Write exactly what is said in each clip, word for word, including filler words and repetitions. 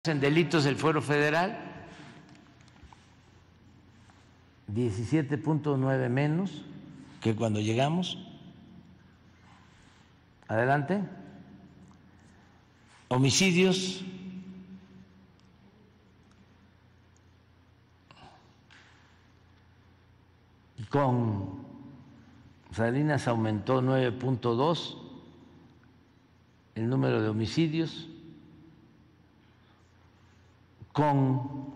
En delitos del Fuero Federal, diecisiete punto nueve menos que cuando llegamos. Adelante. Homicidios, con Salinas aumentó nueve punto dos el número de homicidios. Con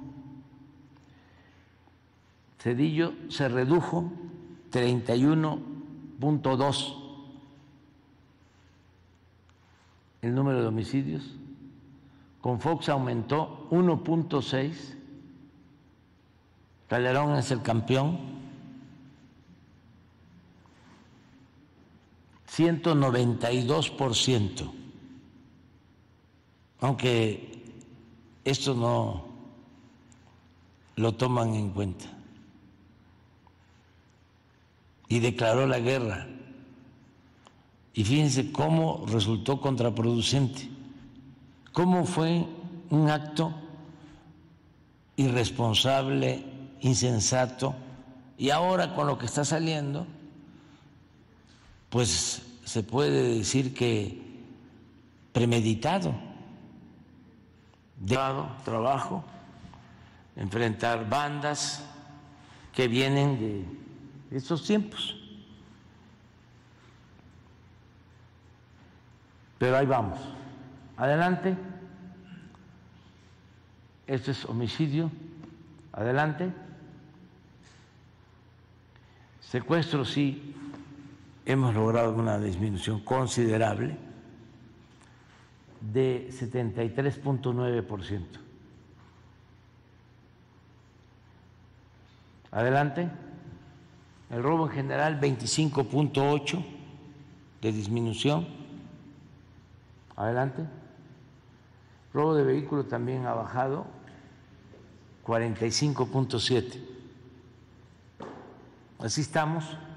Cedillo se redujo treinta y uno punto dos el número de homicidios. Con Fox aumentó uno punto seis. Calderón es el campeón. ciento noventa y dos por ciento. Aunque esto no lo toman en cuenta. Y declaró la guerra. Y fíjense cómo resultó contraproducente, cómo fue un acto irresponsable, insensato, y ahora con lo que está saliendo, pues se puede decir que premeditado, de trabajo, enfrentar bandas que vienen de estos tiempos. Pero ahí vamos. Adelante. Esto es homicidio. Adelante. Secuestro, sí, hemos logrado una disminución considerable de setenta y tres punto nueve por ciento. Adelante. El robo en general, veinticinco punto ocho de disminución. Adelante. Robo de vehículo también ha bajado, cuarenta y cinco punto siete. Así estamos.